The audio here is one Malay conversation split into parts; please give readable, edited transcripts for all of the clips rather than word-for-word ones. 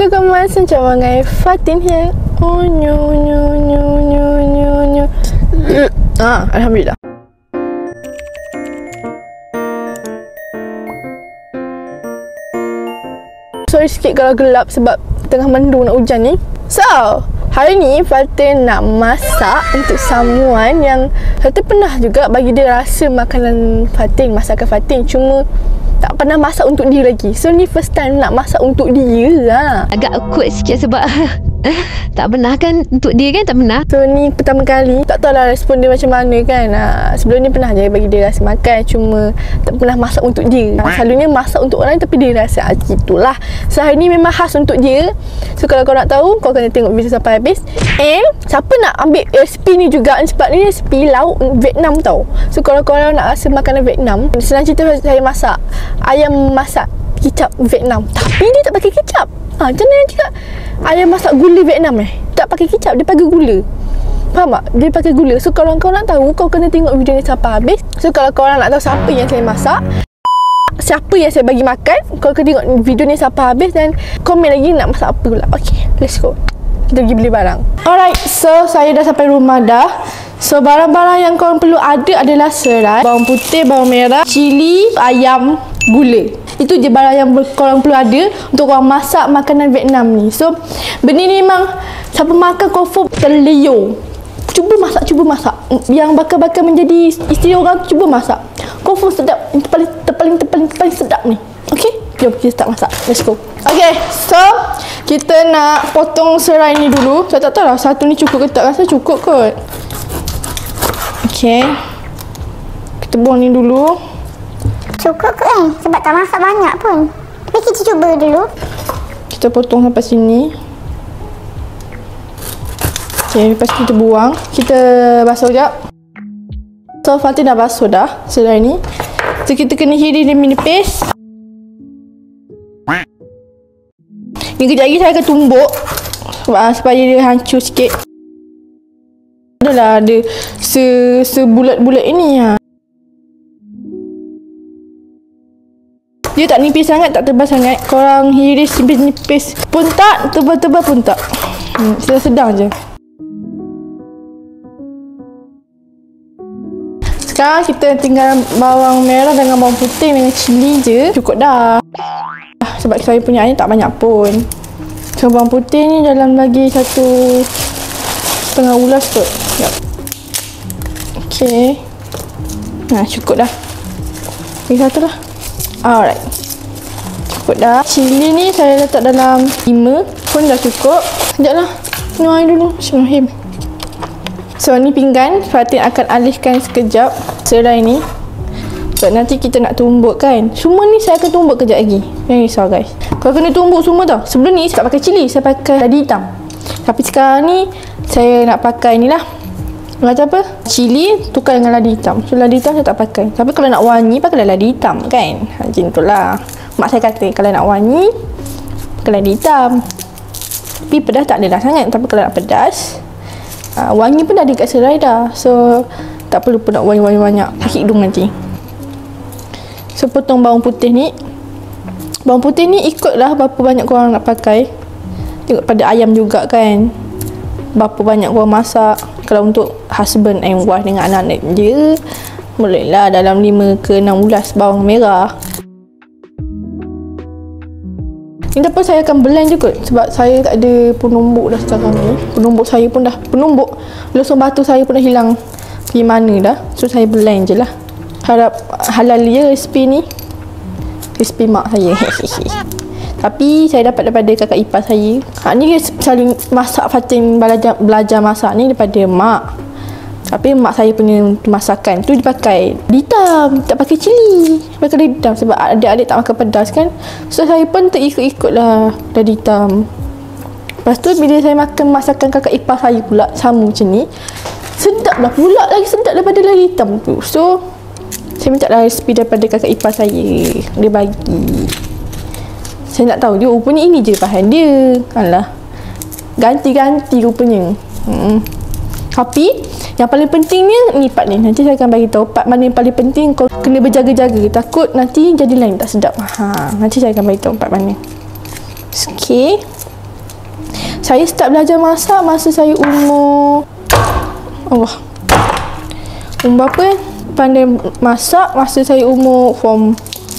Hello guys, macam mana Fatin here. Oh nyo. Alhamdulillah. Sorry sikit kalau gelap sebab tengah mendung nak hujan ni. So, hari ni Fatin nak masak untuk someone yang Fatin pernah juga bagi dia rasa makanan Fatin, masakan Fatin, cuma tak pernah masak untuk dia lagi. So ni first time nak masak untuk dia lah. Agak awkward sikit sebab tak pernah kan untuk dia kan, tak pernah. So ni pertama kali, tak tahulah respon dia macam mana kan. Sebelum ni pernah je bagi dia rasa makan, cuma tak pernah masak untuk dia. Selalunya masak untuk orang tapi dia rasa gitulah. So hari ni memang khas untuk dia. So kalau kau nak tahu, kau kena tengok video sampai habis. And siapa nak ambil resipi ni juga, sebab ni resipi lauk Vietnam tau. So kalau korang nak rasa makanan Vietnam, senang cerita saya masak ayam masak kicap Vietnam, tapi dia tak pakai kicap. Macam mana cakap ayam masak gula Vietnam tak pakai kicap, dia pakai gula. Faham tak? Dia pakai gula. So kalau kau nak tahu, kau kena tengok video ni sampai habis. So kalau korang nak tahu siapa yang saya masak, siapa yang saya bagi makan, kau kena tengok video ni sampai habis dan komen lagi nak masak apa pula. Okay, let's go. Kita pergi beli barang. Alright, so saya dah sampai rumah dah. So barang-barang yang korang perlu ada adalah serai, bawang putih, bawang merah, cili, ayam, gula. Itu je barang yang korang perlu ada untuk korang masak makanan Vietnam ni. So benda ni memang siapa makan confirm terleo. Cuba masak. Yang bakar-bakar menjadi isteri orang, cuba masak. Confirm sedap. Itu paling sedap ni. Okay, jom kita start masak. Let's go. Okay, so kita nak potong serai ni dulu. Saya tak tahu lah satu ni cukup ke tak. Rasa cukup kot. Okay, kita buang ni dulu. Cukup ke sebab tak masak banyak pun. Tapi kita cuba dulu. Kita potong sampai sini. Okay, lepas kita buang. Kita basuh sekejap. So Fatin dah basuh dah serai ni. So kita kena hiris dia menipis. Ni kejap lagi saya akan tumbuk supaya dia hancur sikit. Adalah ada sebulat-bulat ini ya. Dia tak nipis sangat, tak tebal sangat. Korang hiris nipis pun tak, tebal-tebal pun tak. Sedang je. Sekarang kita tinggal bawang merah dengan bawang putih dengan cili je. Cukup dah. Sebab saya punya air tak banyak pun. So bawang putih ni dalam lagi 1,5 ulas kot. Yep. Okay. Cukup dah. Lagi satu lah. Alright. Cukup dah. Cili ni saya letak dalam 5 pun dah cukup. Sekejap lah. Minum air dulu. Bismillahirrahmanirrahim. So ni pinggan. Fatin akan alihkan sekejap serai ni. So nanti kita nak tumbuk kan. Semua ni saya akan tumbuk kejap lagi. Jangan risau guys. Kau kena tumbuk semua tau. Sebelum ni saya tak pakai cili, saya pakai lada hitam. Tapi sekarang ni saya nak pakai ni lah. Macam apa? Cili tukar dengan lada hitam. So lada hitam saya tak pakai. Tapi kalau nak wangi pakai lada hitam kan. Macam tu lah. Mak saya kata kalau nak wangi pakai lada hitam. Tapi pedas tak ada dah sangat. Tapi kalau nak pedas, wangi pun ada kat serai dah. So tak perlu pun nak wangi-wangi banyak. Sakit hidung nanti. So potong bawang putih ni. Bawang putih ni ikutlah berapa banyak korang nak pakai. Tengok pada ayam juga kan. Berapa banyak korang masak. Kalau untuk husband and wife dengan anak-anak je, bolehlah dalam 5 ke 6 ulas bawang merah. Ni pun saya akan blend je kot. Sebab saya tak ada penumbuk dah sekarang ni. Penumbuk saya pun dah, penumbuk losong batu saya pun dah hilang pergi mana dah. So saya blend je lah. Harap halal je resipi ni. Resipi mak saya. Tapi saya dapat daripada kakak ipar saya. Ni saling masak Fatin belajar masak ni daripada mak. Tapi mak saya punya masakan tu dipakai hitam, tak pakai cili. Pakai hitam sebab adik-adik tak makan pedas kan. So saya pun terikut-ikut lah dari hitam. Lepas tu bila saya makan masakan kakak ipar saya pula sama macam ni, sedap lah pula, lagi sedap daripada lagi hitam tu. So saya minta lah resipi daripada kakak ipar saya. Dia bagi. Saya nak tahu dia rupanya ini je bahan dia. Alah, ganti-ganti rupanya. Tapi yang paling pentingnya ni part ni. Nanti saya akan bagi tahu part mana yang paling penting. Kau kena berjaga-jaga. Takut nanti jadi lain tak sedap. Nanti saya akan bagi tahu part mana. Okay. Saya start belajar masak masa saya umur berapa kan? Pandai masak masa saya umur form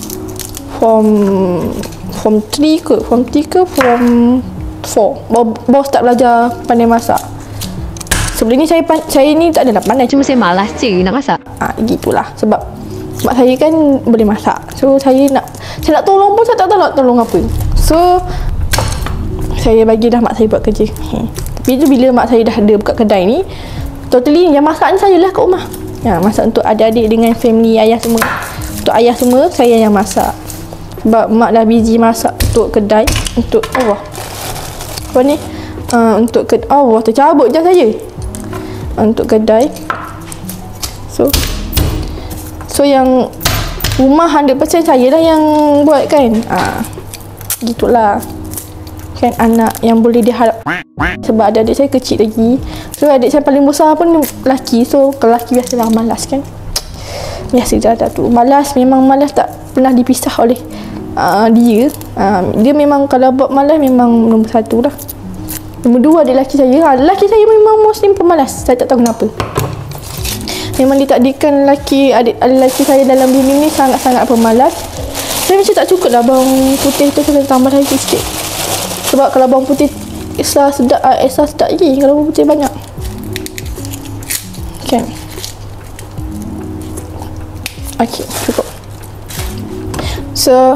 3 ke form 4 baru start belajar pandai masak. Sebelum ni saya ni tak adalah pandai, Cuma saya malas je nak masak. Gitulah sebab mak saya kan boleh masak. So saya nak tolong pun saya tak tahu nak tolong apa. So saya bagi dah mak saya buat kerja. Tapi tu bila mak saya dah ada buka kedai ni, totally yang masak ni saya lah kat rumah. Masak untuk adik-adik dengan family ayah semua. Untuk ayah semua saya yang masak. Sebab mak dah busy masak untuk kedai, untuk untuk tercabut je saya. Untuk kedai. So yang rumah 100% saya lah yang buat kan. Gitulah. Kan anak yang boleh diharap. Sebab adik saya kecil lagi. So adik saya paling besar pun lelaki. So kalau lelaki biasalah malas kan. Biasa dah tu. Memang malas tak pernah dipisah oleh dia. Dia memang kalau buat malas memang nombor 1 lah. Nombor 2 adik lelaki saya. Lelaki saya memang Muslim pemalas. Saya tak tahu kenapa. Memang ditakdirkan adik lelaki saya dalam bumi ni sangat-sangat pemalas. Saya macam tak cukup lah bawang putih tu, saya tambah lagi sikit. Sebab kalau bawang putih extra sedap lagi kalau bawang putih banyak. Okay, cukup. So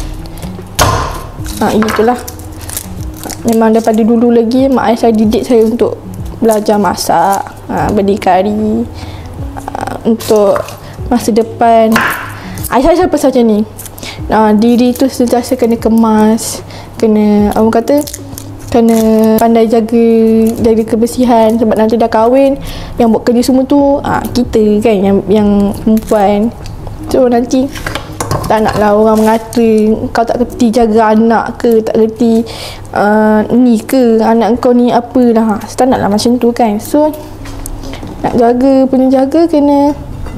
itulah. Memang daripada dulu lagi mak ayah saya didik saya untuk belajar masak, berdikari, untuk masa depan. Ayah saya pasal macam ni. Diri tu sentiasa kena kemas, kena kena pandai jaga kebersihan. Sebab nanti dah kahwin, yang buat kerja semua tu kita kan, yang perempuan. So nanti tak naklah orang mengata kau tak kerti jaga anak ke, tak kerti ni ke, anak kau ni apalah. Tak naklah macam tu kan. So nak jaga kena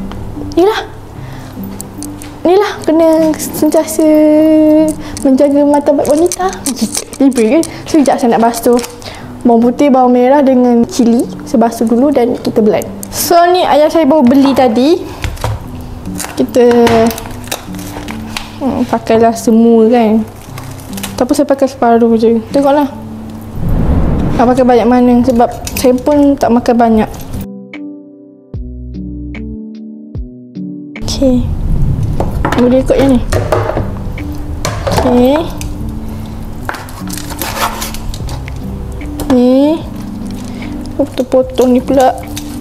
Inilah kena sentiasa menjaga martabat wanita. Tiba kan. Sekejap saya nak basuh bawang putih, bawang merah dengan cili. Saya basuh dulu dan kita blend. So ni ayah saya baru beli tadi. Kita pakailah semua kan. Tapi saya pakai separuh je. Tengoklah nak pakai banyak mana. Sebab saya pun tak makan banyak. Okay, boleh ikut yang ni. Okay, ni potong ni pula.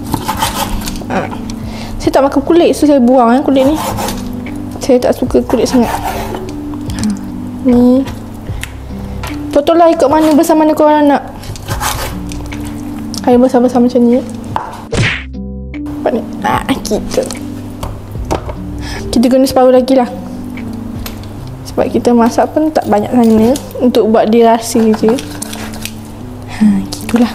Saya tak makan kulit, so saya buang kulit ni. Saya tak suka kulit sangat. Ni potonglah ikut mana besar mana korang nak. Saya besar-besar macam ni. Nampak ni? Kita guna separuh lagi lah. Sebab kita masak pun tak banyak sangat. Untuk buat dia rasa je. Gitulah.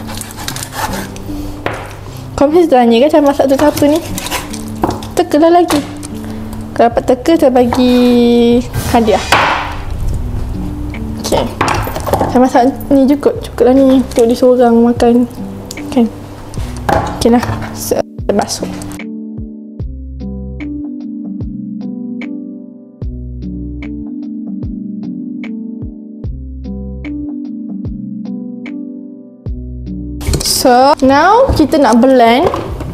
Kau mesti tanya kan cara masak tu apa ni? Tekalah lagi. Kalau dapat teka, saya bagi hadiah. Okay, saya masak ni cukuplah ni untuk dia seorang makan kan. Okay lah, saya basuh. So now kita nak blend.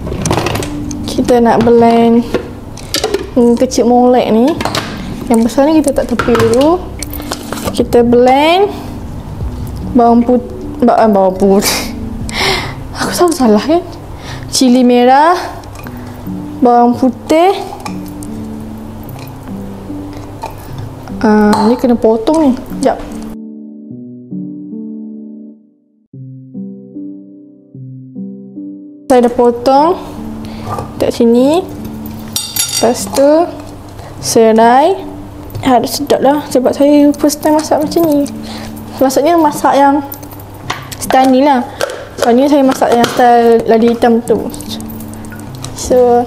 Kecil molek ni. Yang besar ni kita tak tepi dulu. Kita blend bawang putih. Aku selalu salah kan. Cili merah, bawang putih. Ni kena potong ni. Sekejap. Saya dah potong kat sini. Lepas tu serai. Harus sedap lah. Sebab saya first time masak macam ni. Maksudnya masak yang style ni lah. Soalnya saya masak yang style lada hitam tu. So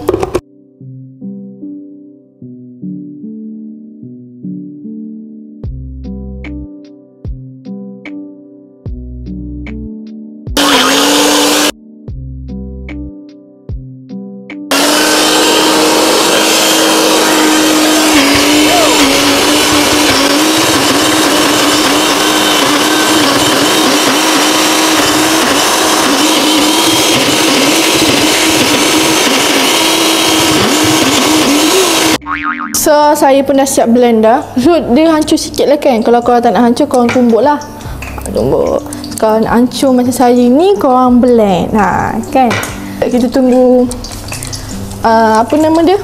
So saya pun dah siap blend dah. So dia hancur sikit lah kan. Kalau korang tak nak hancur, korang tumbuk lah. Tumbuk. Kalau nak hancur macam saya ni, korang blend. Kan. Kita tunggu apa nama dia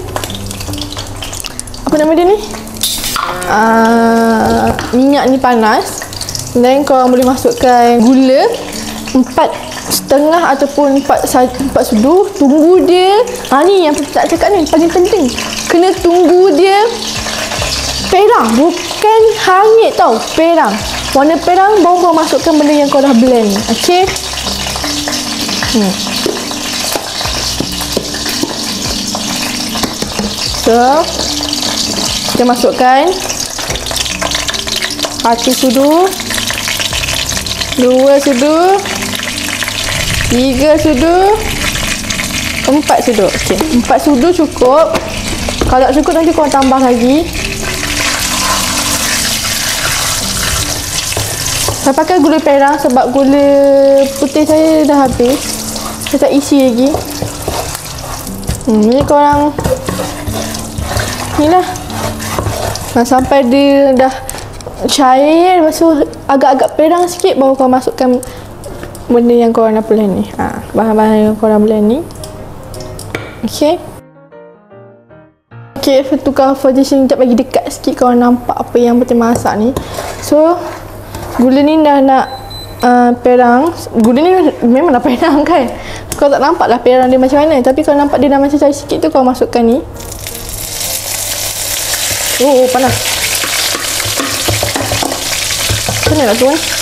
ni, minyak ni panas. Dan korang boleh masukkan gula 4,5 ataupun 4 sudu. Tunggu dia, ni yang tak cakap ni paling penting, kena tunggu dia perang, bukan hangit tau, perang. Warna perang baru korang masukkan benda yang kau dah blend. Okay. So kita masukkan 1 sudu, 2 sudu, 3 sudu, 4 sudu. Okey, 4 sudu cukup. Kalau tak cukup nanti korang tambah lagi. Saya pakai gula perang sebab gula putih saya dah habis. Saya tak isi lagi. Ni korang ni lah. Sampai dia dah cair, lepas tu agak-agak perang sikit, baru korang masukkan benda yang korang dah blend ni. Bahan-bahan yang korang blend ni. Okay. Okay, tukar position kita bagi dekat sikit, korang nampak apa yang betul masak ni. So gula ni dah nak perang. Gula ni memang dah perang kan. Kau tak nampak lah perang dia macam mana. Tapi kalau nampak dia dah macam cair sikit tu, kau masukkan ni. Oh, panas. Macam mana nak tu kan?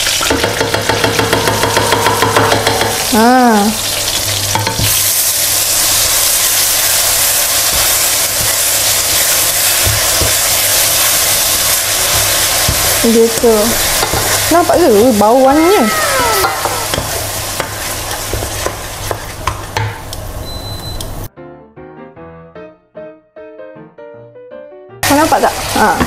Gitu. Nampak ke bau wanginya? Kau nampak tak?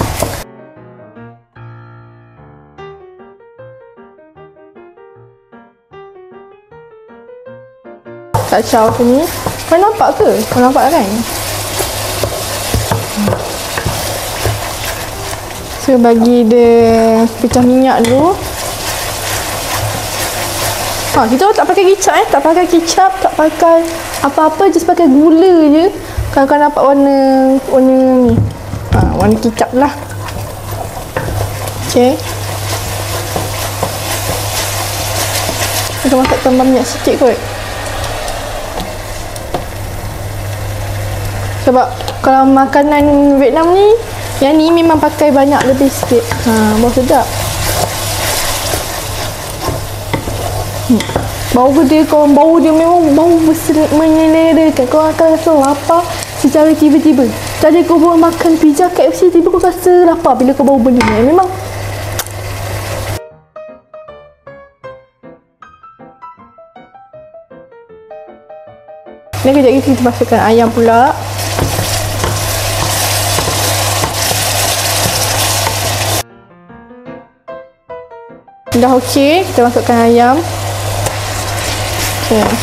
Kacau macam ni. Kau nampak ke? Kau nampak kan? So bagi dia pecah minyak dulu. Kita tak pakai kicap tak pakai kicap, tak pakai apa-apa, just pakai gula je. Kalau kau nampak warna ni. Warna kicap lah. Okay. Kita masak tambah minyak sikit kot. Sebab kalau makanan Vietnam ni, yang ni memang pakai banyak lebih sikit. Bau sedap. Bau dia, korang bau dia memang bau menyelerakan. Kau akan rasa lapar secara tiba-tiba. Tadi kau bawa makan pizza KFC, tiba kau rasa lapar bila kau bau benda ni. Memang ni kejap lagi kita masukkan ayam pula. Dah okey, kita masukkan ayam. Okay.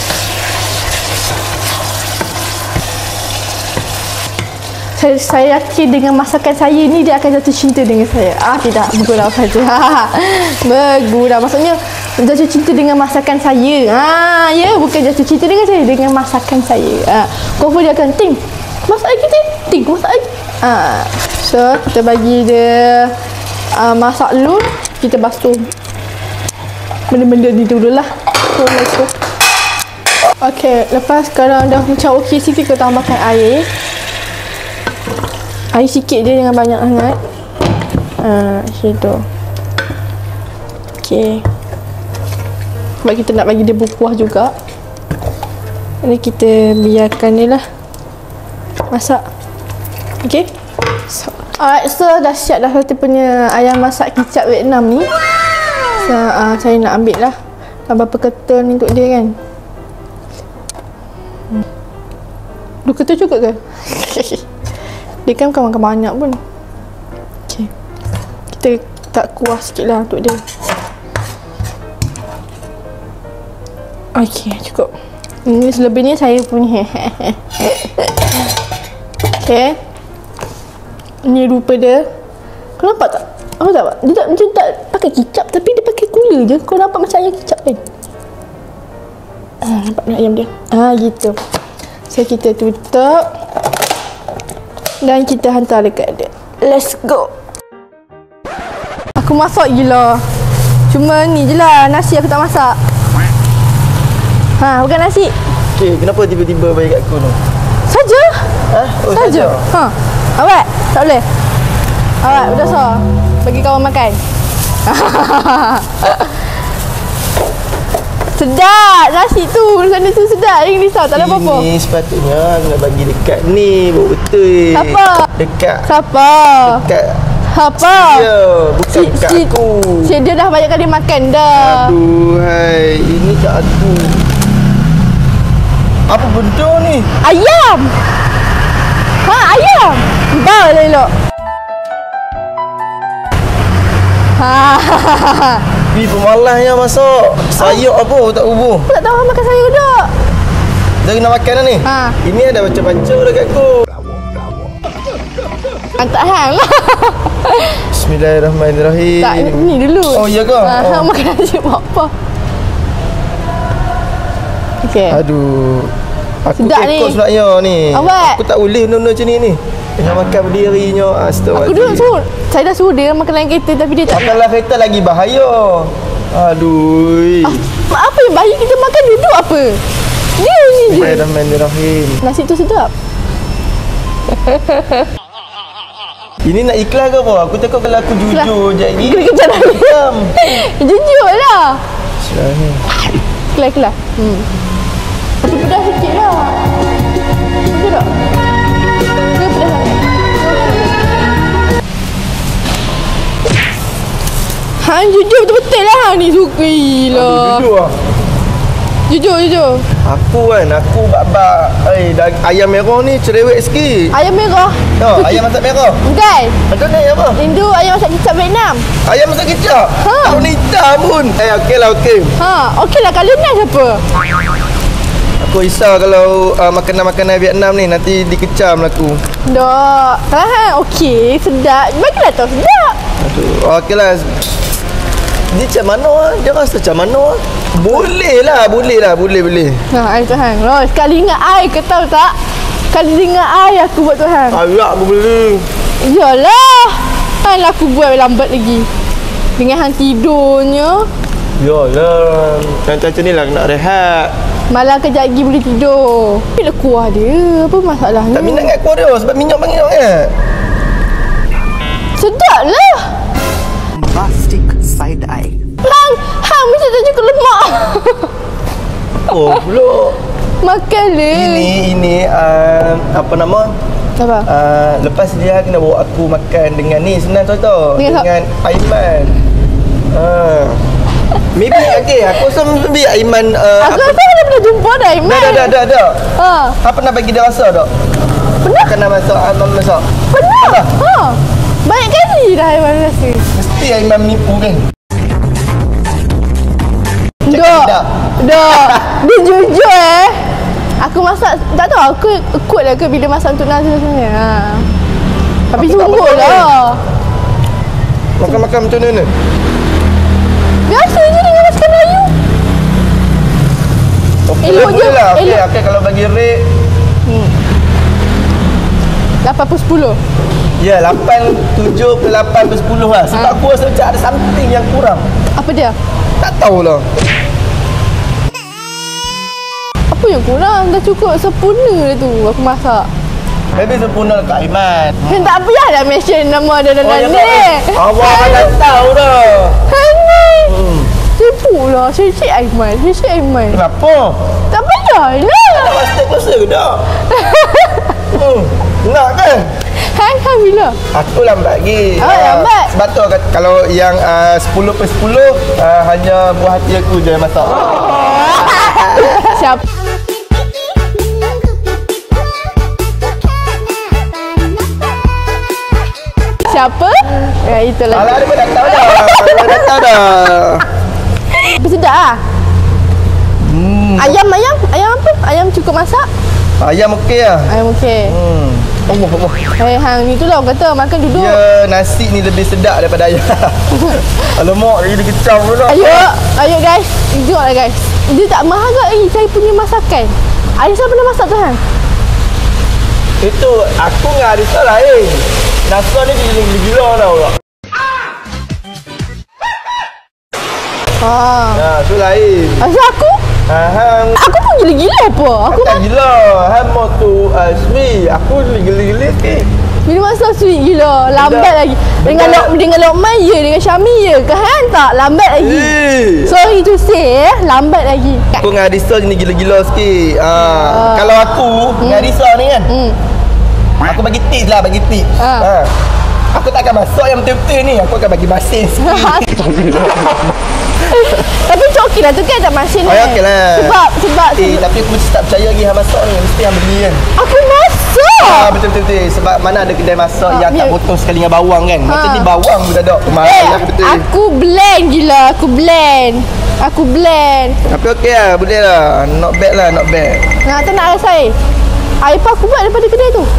Saya yakin dengan masakan saya ni dia akan jatuh cinta dengan saya. Tidak, bergurau saja. Bergurau, maksudnya jatuh cinta dengan masakan saya. Ya, bukan jatuh cinta dengan saya, dengan masakan saya. Kau pun dia akan ting, masak lagi ting, masak lagi. So kita bagi dia masak dulu. Kita basuh benda-benda ni dululah. Okey, lepas sekarang dah macam okey sikit, kita tambahkan air. Air sikit je, jangan banyak sangat. Macam tu. Okey. Sebab kita nak bagi dia berkuah juga. Ini kita biarkan ni lah masak. Okey. Alright, so dah siap dah satu punya ayam masak kicap Vietnam ni. So, saya nak ambil lah berapa ketul ni untuk dia kan. 2 ketul cukup ke? Dia kan bukan makan banyak pun. Okay. Kita tak kuah sikit lah untuk dia. Okay, cukup. Ini selebihnya saya punya. Okay. Ni rupa dia. Kau nampak tak? Apa tak? Dia tak macam tak pakai kicap tapi dia pakai gula je. Kau nampak macam ayam kicap kan? Nampak ni ayam dia. Gitu. So kita tutup dan kita hantar dekat dia. Let's go. Aku masak gila. Cuma ni je lah, nasi aku tak masak. Bukan nasi. Okey, kenapa tiba-tiba bagi kat aku tu? Saja. Oh, Saja. Awak tak boleh. Awak berdosa. Bagi kawan makan. Sedap nasi tu. Sana tu sedap. Jangan risau, tak ada apa-apa. Ini sepatutnya aku nak bagi dekat ni. Baru betul. Siapa? Dekat. Siapa? Dekat. Apa? Ya, bukan kat aku. Dia dah banyak kali makan dah. Aduh, hai. Ini kat aku. Apa benda ni? Ayam. Ayam. Bau elok. Pi pemalasnya masak. Sayur apa tak ubah. Aku tak tahu makan sayur dah. Dah kena makan dah ni? Ini ada baca-baca dekat aku. Tak hang lah. Bismillahirrahmanirrahim. Tak, ni dulu. Oh, iya ke? Makan nasi buat apa? Okey. Aduh. Aku sedap ikut ni. sebenarnya ni. Awak. Aku tak boleh benda-benda macam ni. Tengah makan berdirinya. Aku duduk suruh. Saya dah suruh dia makan dalam kereta tapi dia tak. Makan dalam kereta lagi bahaya. Aduh. Apa yang bahaya kita makan duduk apa? Dia ni je. Bismillahirrahmanirrahim. Nasi tu sedap. Ini nak iklan ke apa? Aku takut kalau aku jujur je lagi. Kena kejar lagi. Jujur lah. Kelak. Tapi pedas sikit lah. Betul tak? Ke pedas sangat? Jujur betul-betul lah ni suka lah. Jujur lah. Jujur. Aku bak-bak ayam merah ni cerewet sikit. Ayam merah. Ayam masak merah. Bukan. Macam ni apa? Rindu ayam masak kicap Vietnam. Ayam masak kicap? Tahun hitam pun. Okey lah, okey. Okey lah. Kalau nak siapa? Aku risau kalau makanan-makanan Vietnam ni nanti dikecam aku. Tak. Okey. Sedap. Bagilah tahu sedap. Aduh. Okey lah. Dia macam mana? Dia rasa macam mana? Boleh. Air Tuhan. Sekali ingat air kau tahu tak? Sekali ingat air aku buat Tuhan. Arak aku boleh. Yalah. Kan aku buat lambat lagi. Dengan hang tidurnya. Yalah. Macam ni lah nak rehat. Malam kejap lagi boleh tidur. Bila kuah dia? Apa masalahnya? Tak minat kat kuah dia sebab minyak banyak kan? Sedap lah. Bombastic side eye. Hang mesti tak cukup lemak. Oh pula. Makan le. Ini apa nama? Apa? Lepas dia kena bawa aku makan dengan ni senang tau. Dengan Aiman. Maybe okay, aku rasa maybe Aiman aku rasa dah pernah jumpa dah Aiman. Dah. Apa pernah bagi dia rasa tak? Pernah? Kena masak Aiman masak. Pernah. Banyak kali dah Aiman rasa. Mesti Aiman menipu kan? Dah. Dia jujur Aku masak, tak tahu aku ikut lah ke bila masak untuk nasi sebenarnya. Tapi sungguh lah. Makan-makan macam mana? Biasa je dengan masakan Melayu. Elok je. Lah. Okay, kalau bagi rate 8/10. Ya, 8, 7 ke 8/10 lah. Sebab aku rasa macam ada something yang kurang. Apa dia? Tak tahulah. Apa yang kurang? Dah cukup sempurna dah tu aku masak. Maybe sempurna kat Aiman. Tak payah dah mention nama dia dalam ni. Awak dah tahu dah. Tipu lah. Syekh Aiman. Kenapa? Tak payah lah. Tak pasti puasa ke tak? Nak kan? Hang bila? Aku lambat lagi. Lambat? Sebab tu kalau yang 10/10 hanya buah hati aku je yang masak. Siapa? Siapa? Ya, itulah. Alah, dia pun dah tahu dah. Sedap lah. Ayam apa? Ayam cukup masak? Ayam okey lah. Ayam okey. Hang ni tu lah orang kata makan duduk. Ya, nasi ni lebih sedap daripada ayam. Alamak, dia kecam pula. Ayo guys. Tengoklah guys. Dia tak mahal lagi saya punya masakan. Arisa pernah masak tu hang? Itu aku dengan Arisa lain. Nasa ni gila-gila tau pula. Tu lain. Asal aku? Hang Aku pun gila-gila apa? Aku tak gila. Hang mau tu sweet. Aku gila-gila sikit. Bila masa sweet gila. Lambat lagi. Dengan Lokman ya. Dengan Syami ya. Kan tak? Lambat lagi. Sorry to say lambat lagi. Aku dengan Arisa ni gila-gila sikit. Kalau aku dengan Arisa ni kan. Aku bagi tips lah, bagi tips. Aku tak akan masak yang betul-betul ni. Aku akan bagi masin sikit. Tapi macam okey lah tu kan tak masin Oh, okey lah. Sebab tapi aku mesti tak percaya lagi hang masak ni. Mesti hang beli kan. aku masak. Betul-betul. Sebab mana ada kedai masak yang tak potong sekali dengan bawang kan. Macam ni bawang pun dah ada. Betul. Aku blend gila. Aku blend. Tapi okey lah. Boleh lah. Not bad lah. Not bad. Tak nak rasa air apa aku buat daripada kedai tu.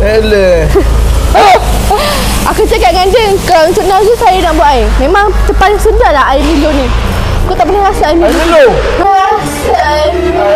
Aku cakap dengan dia, kalau untuk Nazul saya nak buat air. Memang paling sedap lah air Milo ni. Kau tak pernah rasa air Milo? Rasa air Milo.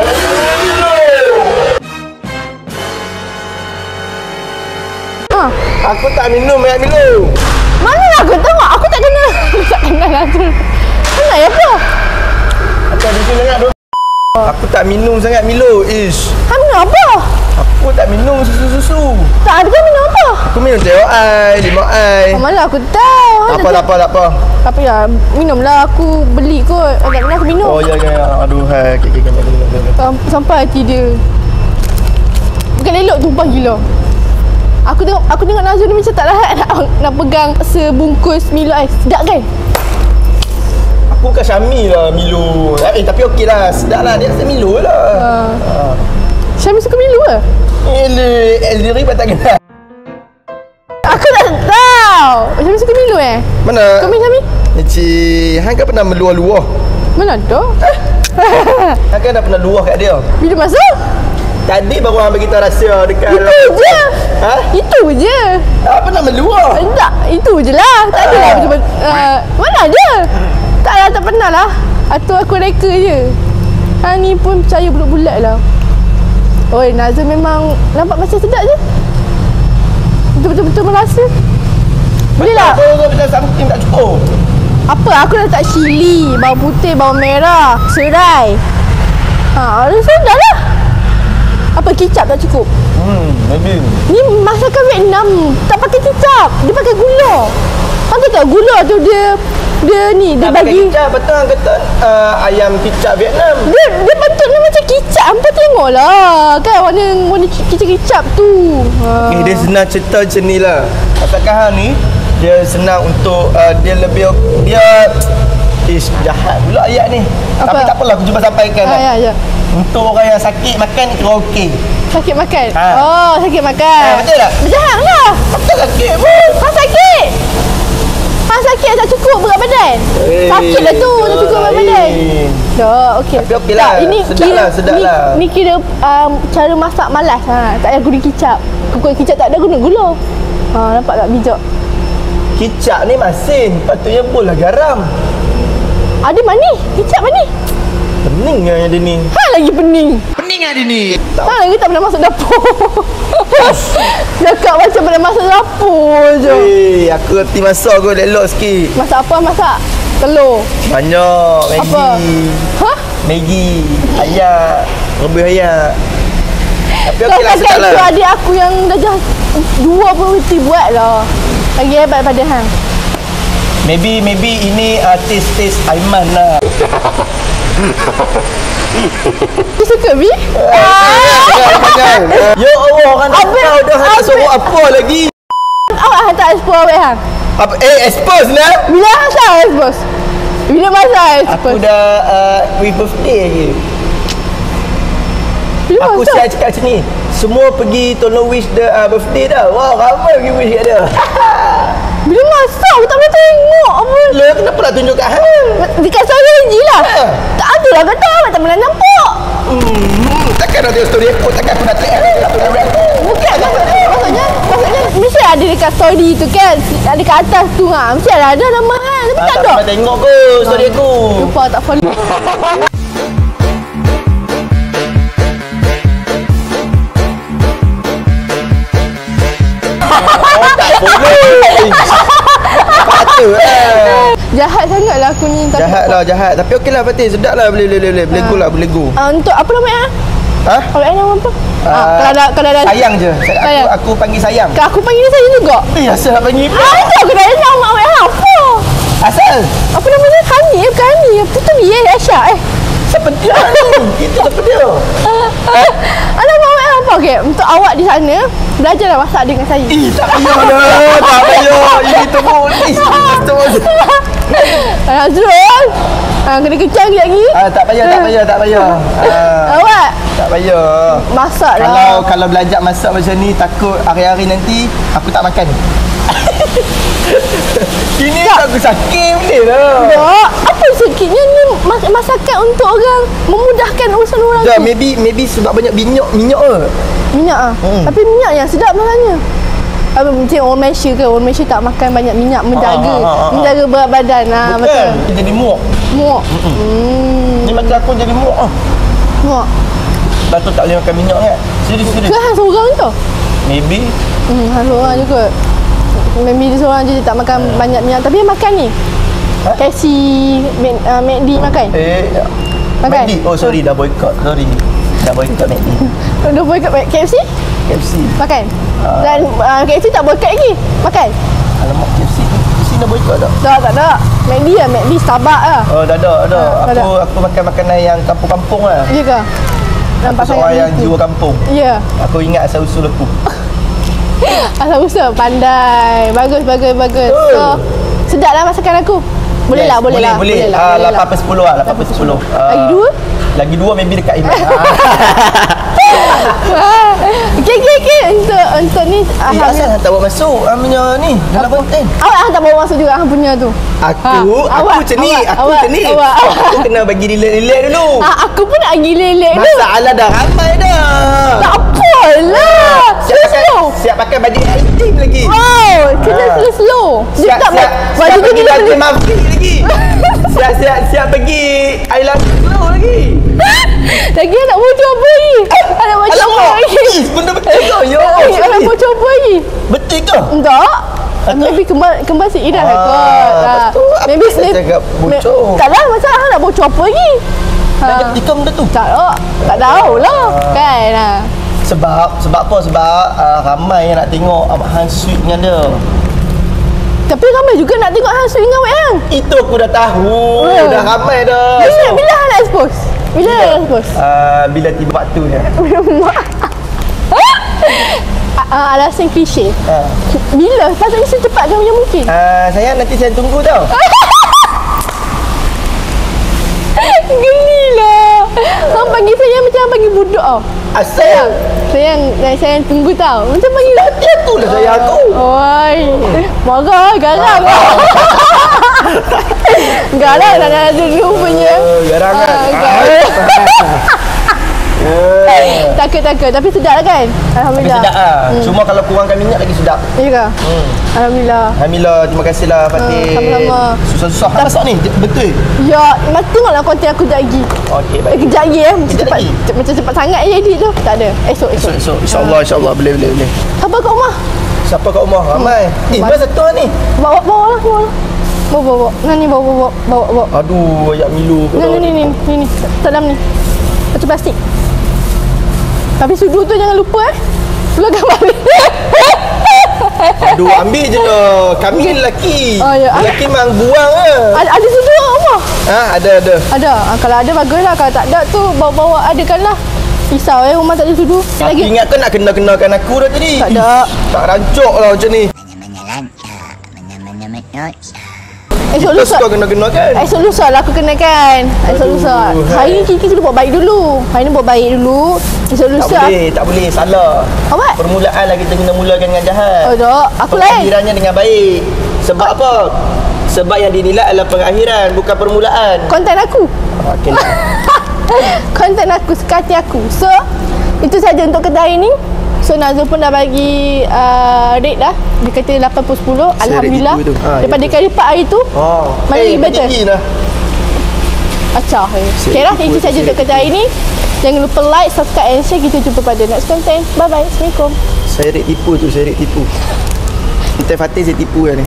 Aku tak minum air Milo. Mana aku tengok? Aku tak kenal. Tak kenal Nazul. Kenal apa? Aku ada sini sangat. Aku tak minum sangat Milo. Hang minum apa? Aku tak minum susu-susu. Tak ada minum apa? Aku minum teh ais, limau ais. Mana aku tahu. Tak apa. Tapi ya, minumlah aku beli kot. Tak pernah aku minum. Oh ya. Aduh, okey. Sampai hati dia. Bukan elok tumpah gila. Aku tengok Nazul ni macam tak lahat nak pegang sebungkus Milo ais. Sedap kan? Aku bukan Syami lah Milo. Tapi okey lah. Sedap lah. Dia rasa Milo lah. Syami suka Milo ke? Eldiri pun tak kenal. Aku tak tahu. Syami suka Milo Mana? Kau Syami? Hang kan pernah meluah-luah. Mana ada? Hang kan dah pernah luah kat dia. Bila masuk? Tadi baru hang bagi tahu rahsia dekat. Itu je. Itu je. Tak pernah meluah. Tak, itu je lah. Tak ada lah macam mana ada? Tak pernah lah. Atau aku reka je. Hang ni pun percaya bulat-bulat lah. Oi, Nazul memang nampak macam sedap je. Betul-betul merasa. Boleh tak? Kau macam something tak cukup. Apa? Aku dah letak cili, bawang putih, bawang merah, serai. Sudah lah. Apa kicap tak cukup? Maybe. Ni masakan Vietnam. Tak pakai kicap. Dia pakai gula. Kau tahu gula tu dia ni dia tak bagi kicap. Betul hang kata ayam kicap Vietnam. Dia patutnya macam kicap. Hampa tengoklah kan warna kicap-kicap tu. Okay, dia senang cerita macam ni lah. Masakan hang ni dia senang untuk dia lebih jahat pula ayat ni. Apa? Tapi tak apalah, aku cuba sampaikan lah. Ya. Untuk orang yang sakit makan kira okey. Sakit makan? Oh, sakit makan. Betul tak? Berjahat lah. Betul sakit pun. Hang sakit. Hang sakit tak cukup berat badan. Sakit lah tu tak cukup berat badan. Dah, okey. Tapi okey lah. Sedap lah. Ni kira cara masak malas. Tak payah guna kicap. Kalau kicap tak ada guna gula. Nampak tak bijak? Kicap ni masin. Patutnya pun lah garam. Ada manis. Kicap manis. Pening lah yang dia ni. Lagi pening. Pening lah dia ni. Lagi tak pernah masuk dapur. Cakap macam pernah masuk dapur je. Aku reti masak aku elok sikit. Masak apa? Masak telur. Banyak. Maggi. Apa? Maggi. Ayam. Rebus ayam. Tapi okey lah, sedap lah. Kau adik aku yang dah 2 pun reti buat lah. Lagi hebat daripada hang. Maybe ini taste Aiman lah. Kau suka Bi? Ya Allah, kan kau dah tak suruh apa lagi. Awak hantar expose awak hang. Apa expose lah. Bila masa expose? Bila masa expose? Aku dah with birthday lagi. Aku siap cakap macam ni. Semua pergi tolong wish the birthday dah. Wow, ramai pergi wish kat dia. Bila masak aku tak boleh tengok apa. Lah, kenapa nak tunjuk kat hang? Dekat story IG lah. Tak ada lah kata awak tak pernah nampak. Takkan nak tengok story aku. Takkan aku nak tengok aku. Bukan maksudnya mesti ada dekat story tu kan. Ada kat atas tu mesti ada nama kan. Tapi tak ada. Tak pernah tengok ke story aku. Lupa tak follow. Tak boleh. Patut lah. Jahat sangat lah aku ni. Jahat lah, jahat. Tapi okey lah Fatih. Sedap lah. Boleh go lah, boleh go. Untuk apa namanya? Ha? Kalau nama apa? Kalau ada sayang je. Sayang. Aku panggil sayang. Aku panggil saya juga. Asal nak panggil apa? Itu aku dah nama awak apa? Asal? Apa namanya? Hani bukan Hani. Apa tu dia? Aisyah Siapa dia ni? Itu siapa dia? Nama awak apa? Okey, untuk awak di sana belajarlah masak dengan saya. Tak payah dah. Tak payah. Ini tunggu. Azrul. Kena kecang lagi. Tak payah. Awak Tak payah. masak lah. Kalau belajar masak macam ni, takut hari-hari nanti aku tak makan. Ini aku sakit ni lah. Tak. Apa sikitnya ni masakan untuk orang memudahkan urusan orang Tak, tu. maybe sebab banyak minyak ke? Minyak ah. Tapi minyak yang sedap sebenarnya. Apa macam orang Malaysia ke? Orang Malaysia tak makan banyak minyak menjaga berat badan. Betul. Dia jadi muak. Ni macam aku jadi muak. Muak. Lepas tu tak boleh makan minyak kan? Serius. Ke hang seorang tu? Maybe. Hang seorang juga. Maybe dia seorang je tak makan banyak minyak. Tapi dia makan ni. KFC, McD makan. Makan? McD? Oh sorry, dah boycott. Dah boycott McD. Dah boycott KFC? KFC. Makan. Dan KFC tak boycott lagi. Makan. Alamak, KFC dah boycott dah? Tak ada. McD lah. McD Starbucks lah. Oh, dah ada. Aku makan makanan yang kampung-kampung lah. Ya ke? Nampak Aku seorang yang jiwa kampung. Ya. Aku ingat asal-usul aku. Asal-usul pandai. Bagus. So, sedap lah masakan aku. Boleh lah. 8/10 lah. 8/10. Lagi dua? Lagi dua maybe dekat Iman. Okay. Untuk ni Asal tak bawa masuk punya ni dalam konten. Awak tak bawa masuk juga hang punya tu. Aku macam ni. Aku kena bagi relax dulu. Aku pun nak bagi relax dulu. Masalah dah ramai dah. Tak apalah. Siap pakai baju item lagi. Wow, kena slow. Siap pergi baju mafik lagi. Siap pergi eyeliner lagi. Lagi nak bocor apa lagi? Nak bocor apa lagi? Benda betul ke? Ya Nak bocor apa lagi? Betul ke? Tak. Maybe kembar si Ida lah kot. Maybe cakap bocor. Tak lah, masa hang nak bocor apa lagi? Dah tikam benda tu? Tak tahulah. Kan? Sebab apa? Sebab ramai yang nak tengok Abang Han sweet dengan dia. Tapi ramai juga nak tengok hang sweet dengan awak hang. Itu aku dah tahu. Dah ramai dah. Bila hang nak expose? Bila bila tiba waktunya. Alasan klise. Bila? Pasal ni secepat kamu yang mungkin. Sayang, nanti saya tunggu tau. Gelilah. Hang panggil saya macam hang panggil budak tau. Asal? Sayang tunggu tau. Macam panggil tu lah sayang aku. Oi. Marah, garang. Garang dah dulu punya. Garang kan? Takut. Tapi sedap lah kan? Alhamdulillah. Sedap lah. Cuma kalau kurangkan minyak lagi sedap. Ya ke? Alhamdulillah. Terima kasih lah Fatih. Sama-sama. Susah-susah. Masak ni? Betul? Ya, tengoklah konten aku sekejap lagi. Okey, baik. Kejap lagi Kejap lagi? Macam cepat sangat je edit tu. Tak ada. Esok. InsyaAllah. Boleh. Siapa kat rumah? Siapa kat rumah? Ramai. Mana satu ni? Bawa lah. Bawa. Ni bawa. Aduh, ayak Milo. Ni. Dalam ni. Macam plastik. Tapi sudu tu jangan lupa Pulangkan balik. Aduh, ambil je lah. Kami lelaki. Lelaki memang buang ke. Ada sudu kat rumah? Ada. Kalau ada baguslah. Kalau tak ada tu bawa adakanlah. Risau rumah tak ada sudu. Aku ingat kau nak kenal-kenalkan aku dah tadi. Tak ada. Tak rancok lah macam ni. Esok Kita lusa suka kena-kena kan. Esok lusa lah aku kenakan. Esok Aduh, lusa. hai. Hari ni Kiki kena buat baik dulu. Hari ni buat baik dulu. Esok lusa. Tak boleh, salah. Apa? Permulaan lah kita kena mulakan dengan jahat. Oh tak, aku lain. Pengakhirannya dengan baik. Sebab apa? Sebab yang dinilai adalah pengakhiran, bukan permulaan. Konten aku. Okey lah. Konten aku, suka hati aku. So, itu saja untuk kedai hari ni. So, Nazul pun dah bagi rate dah. Dia kata 8/10. Alhamdulillah. itu. Daripada itu. kali 4 hari tu, Oh. mana lagi better? tinggi lah. Acah. Okay lah, itu saja untuk kedai hari ni. Jangan lupa like, subscribe and share. Kita jumpa pada next content. Bye-bye. Assalamualaikum. Saya rate tipu tu, saya rate tipu. Kita Fatih saya tipu kan ni.